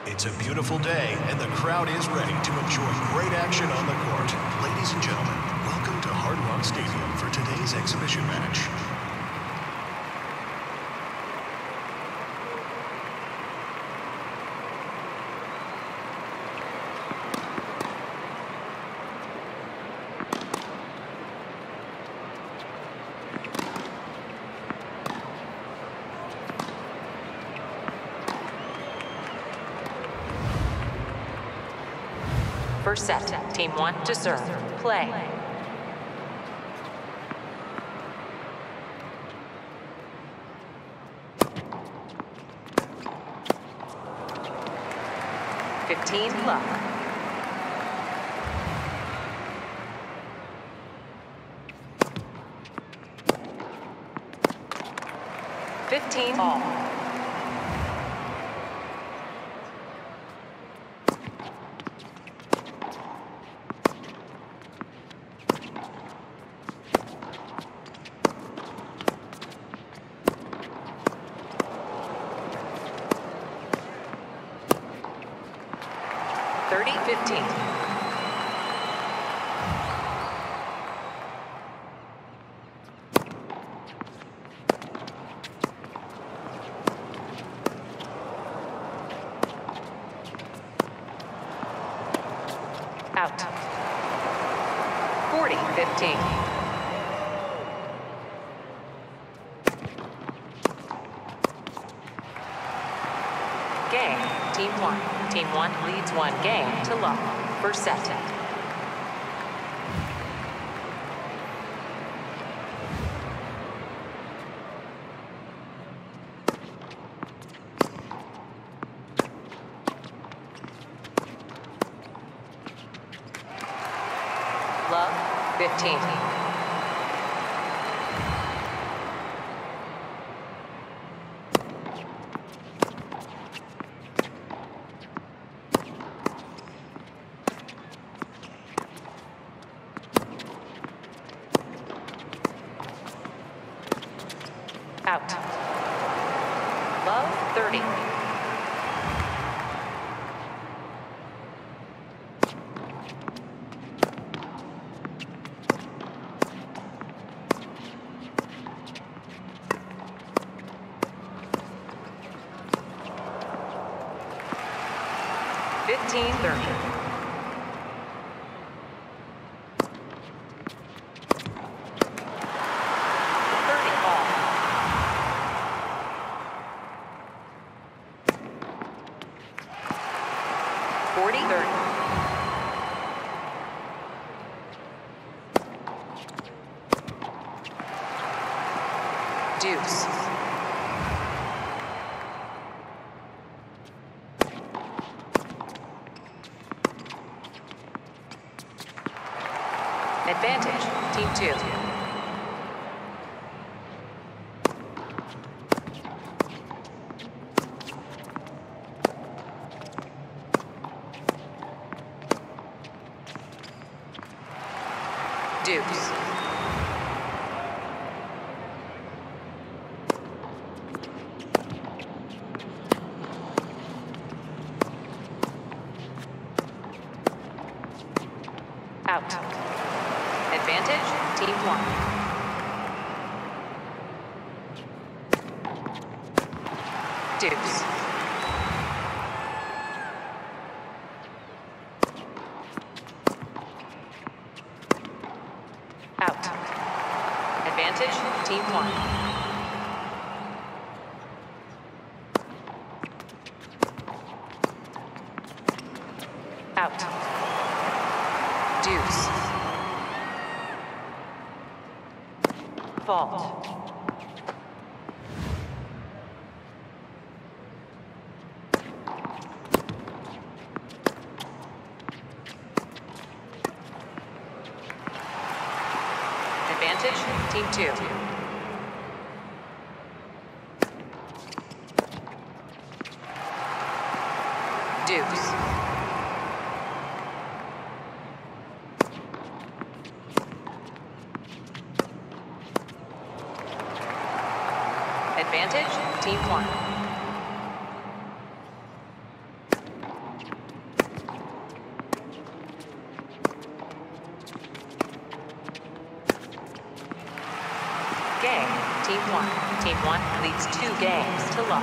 It's a beautiful day, and the crowd is ready to enjoy great action on the court. Ladies and gentlemen, welcome to Hard Rock Stadium for today's exhibition match. First set, Team 1 to serve. Play. Luck. 15 all. 30-15. Out. 40-15. Game, Team 1. Team 1 leads one game to love. First set. Love, 15. Out. Love, 30. Fifteen, 30. Deuce. Advantage, Team 2. Deuce. Out. Advantage, Team 1. Deuce. Out. Advantage, Team 1. Out. Deuce. Fault. Advantage, Team 2. Deuce. Advantage, Team 1. leads 2 games to love.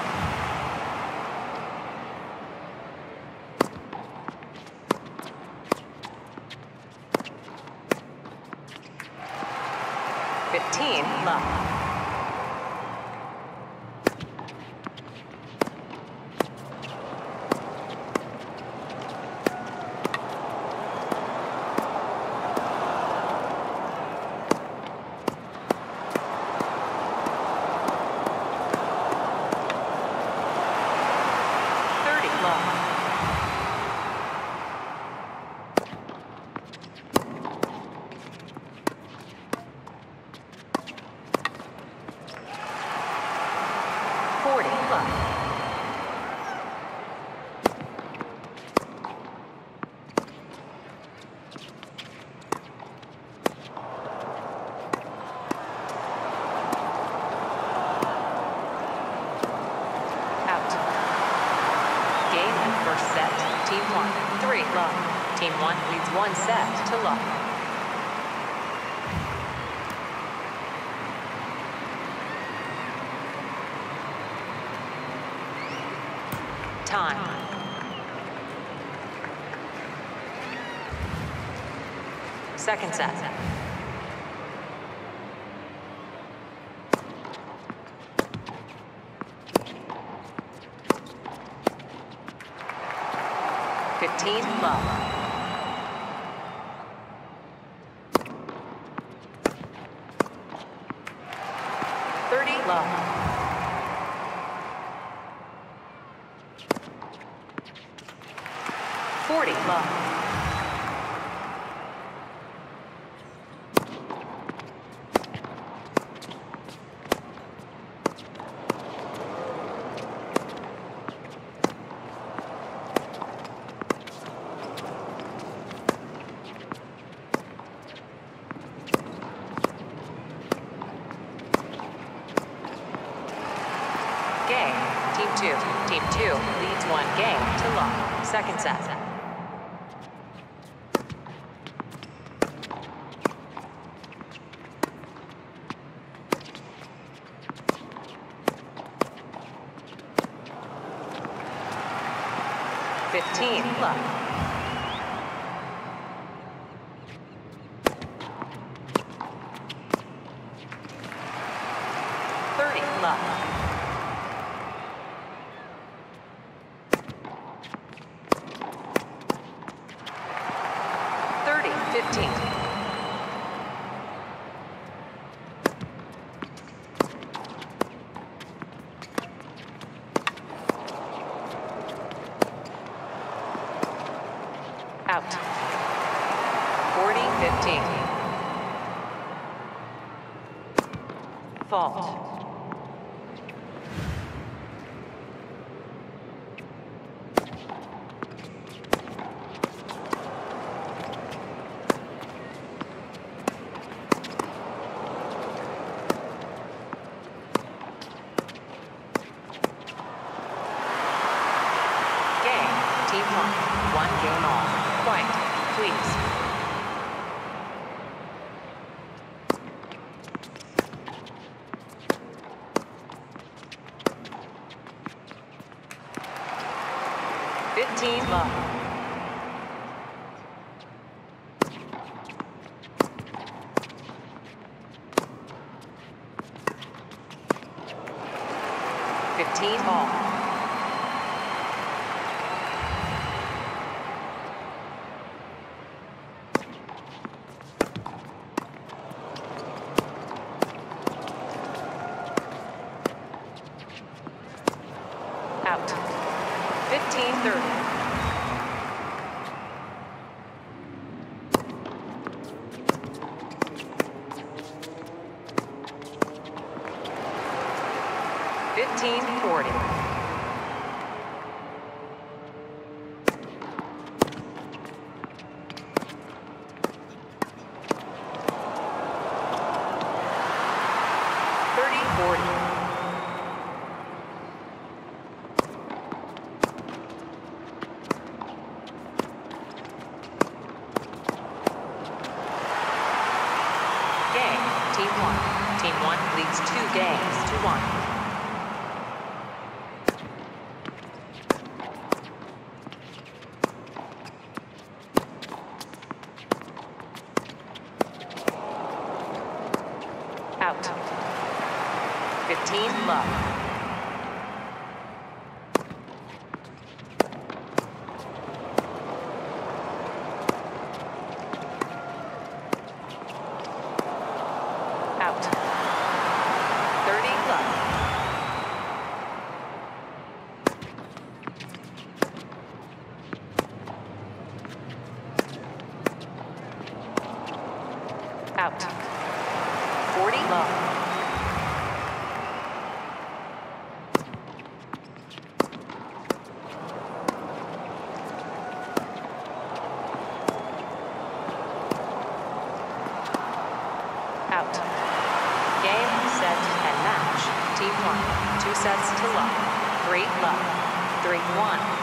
Love. 30 love. 40 love. 3 love. Team 1 leads 1 set to love. Time. Second set. Love. 30 love. 40 love. 2. Team 2 leads 1 game to love. Second set. Love. 30 love. 15. 40-15. Fault. Team 1 game all. Quiet, please. Love. 15 all. 15-30. 15-40. 30-40. 1. Team 1 leads 2 games to 1. Out. 30 left. Out. 40 left. Out. Game, set, and match. Team 1, 2 sets to love. 3 love. 3-1.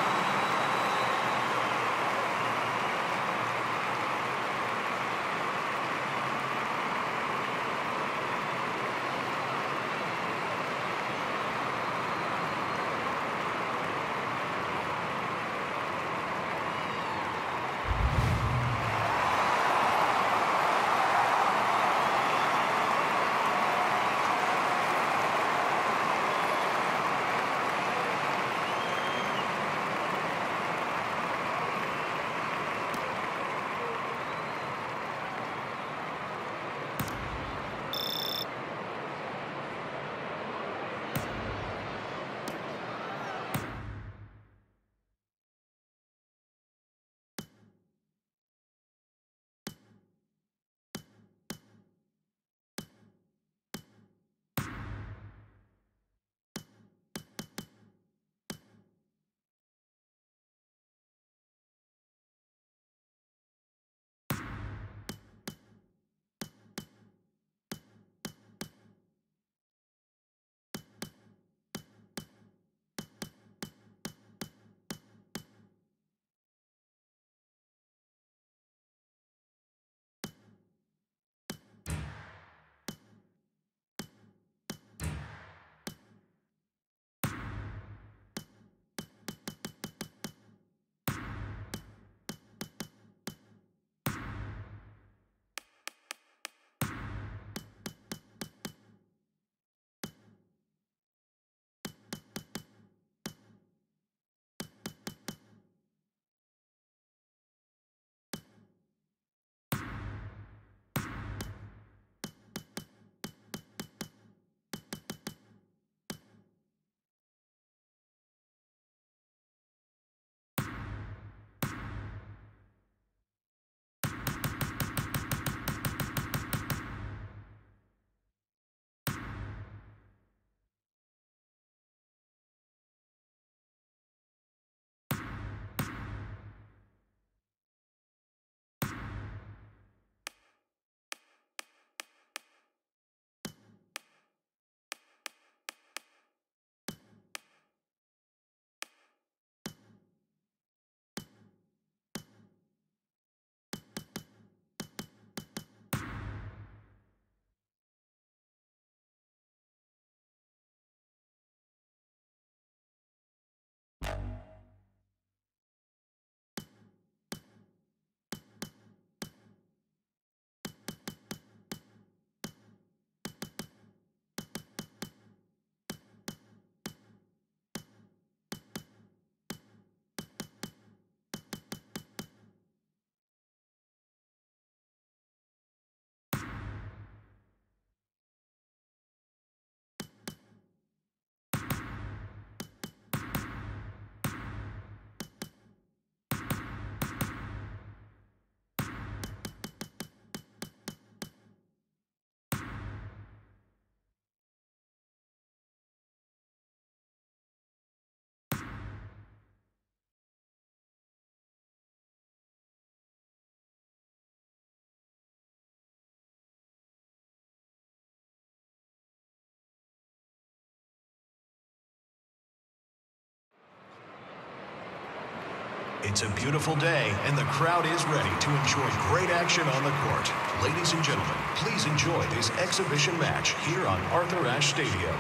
It's a beautiful day, and the crowd is ready to enjoy great action on the court. Ladies and gentlemen, please enjoy this exhibition match here on Arthur Ashe Stadium.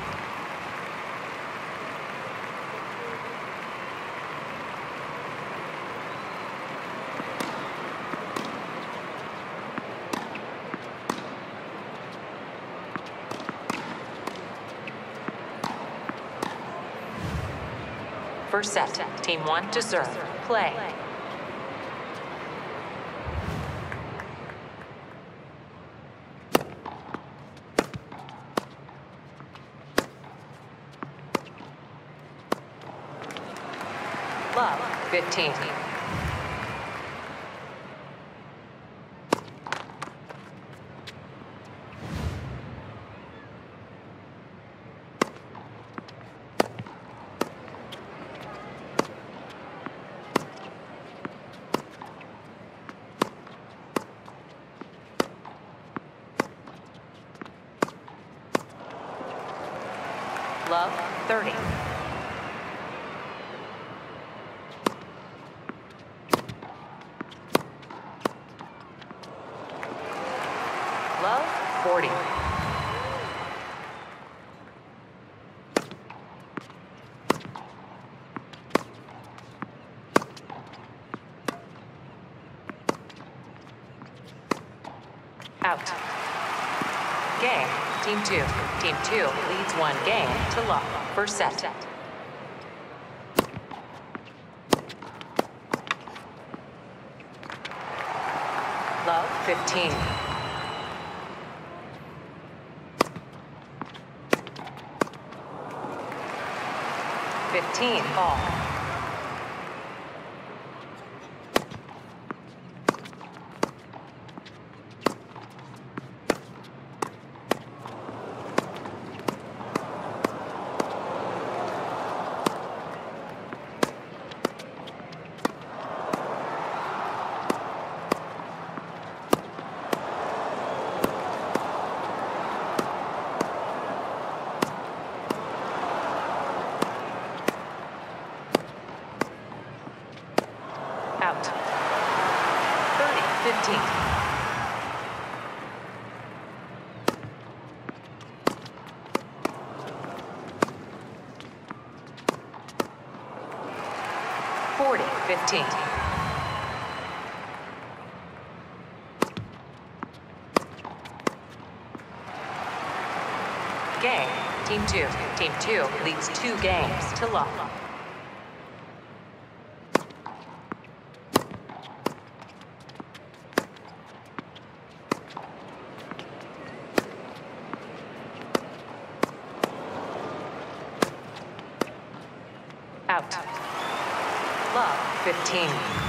First set. Team 1 to serve. Play. Love, 15. Love, 30. Love, 40. Out. Game. Team 2. Team 2 leads 1 game to love. First set. Love, 15. Ball. Out. 30, 15. Game. Team 2. Team 2 leads 2 games to love. Out. Love, 15.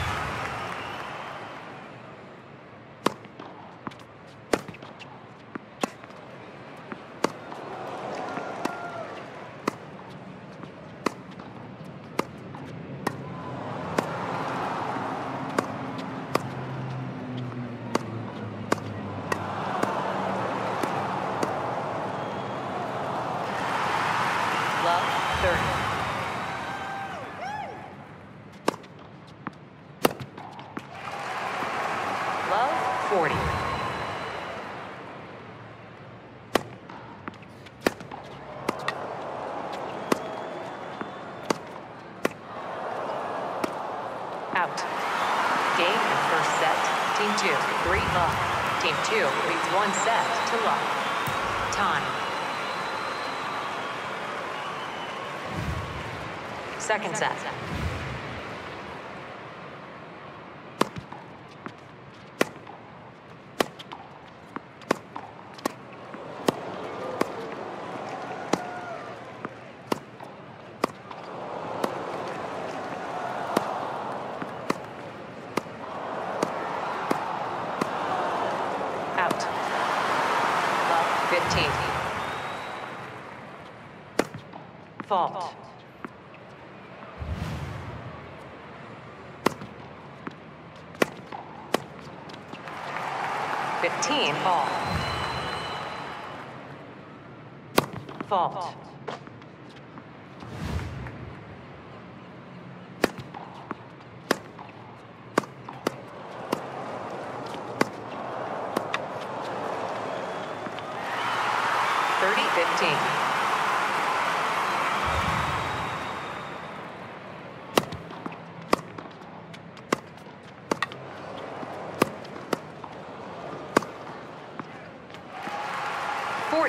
Love, 30. Love, 40. Out. Game in first set. Team 2, 3 love. Team 2 leads 1 set to love. Time. Second set. Out. Love, 15. Fault. Ball. Fault. $30-15.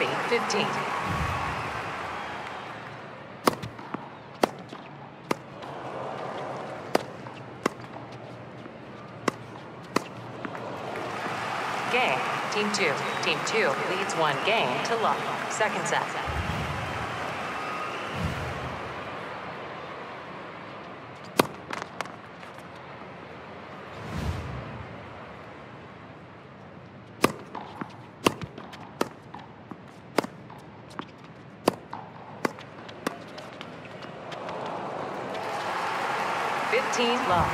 $40-15. Team 2. Team 2 leads one game to love. Second set. Love.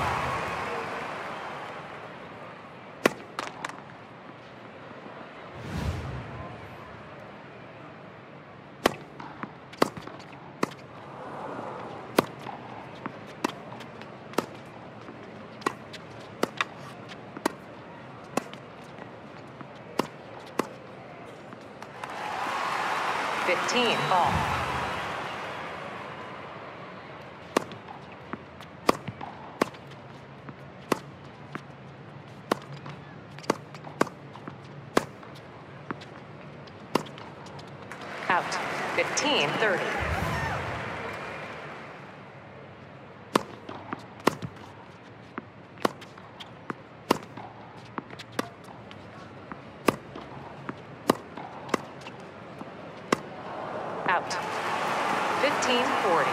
Ball. Out. 15-30. Out. 15-40.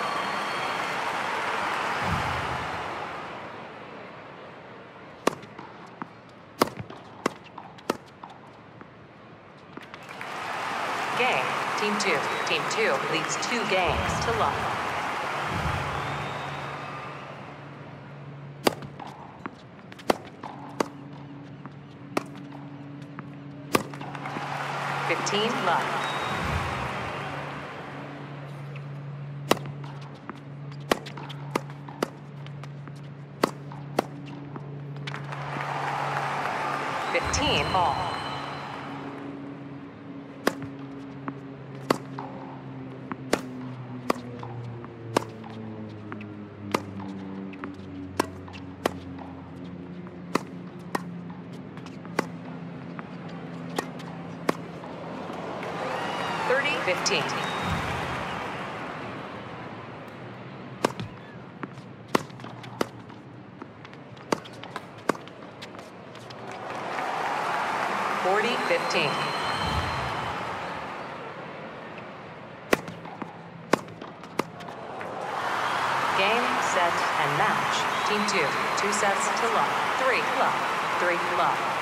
Game. Team 2. Team 2 leads 2 games to love. Love. Ball. Thirty 15. Game, set, and match. Team 2, 2 sets to love. 3 love. 3 love.